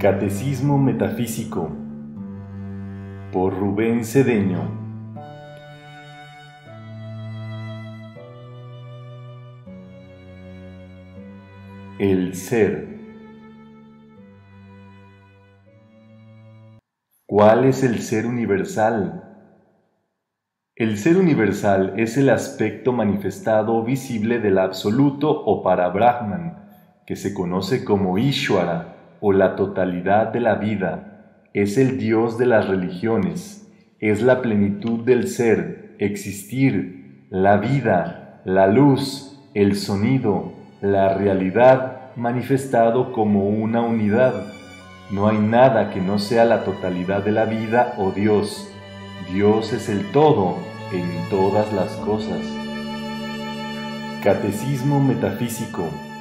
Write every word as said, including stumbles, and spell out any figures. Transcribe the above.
Catecismo Metafísico por Rubén Cedeño. El ser. ¿Cuál es el ser universal? El ser universal es el aspecto manifestado o visible del absoluto o para Brahman, que se conoce como Ishvara, o la totalidad de la vida. Es el Dios de las religiones, es la plenitud del ser, existir, la vida, la luz, el sonido, la realidad manifestado como una unidad. No hay nada que no sea la totalidad de la vida o Dios. Dios es el todo en todas las cosas. Catecismo Metafísico